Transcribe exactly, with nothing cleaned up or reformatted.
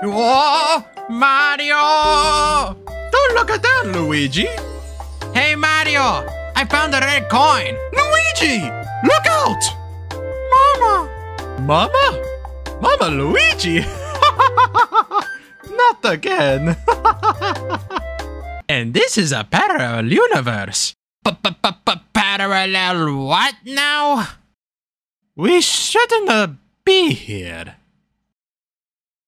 Whoa! Mario! Don't look at that, Luigi! Hey, Mario! I found a red coin! Luigi! Look out! Mama! Mama? Mama Luigi? Not again! And this is a parallel universe. P-p-p-p-parallel what now? We shouldn't uh, be here.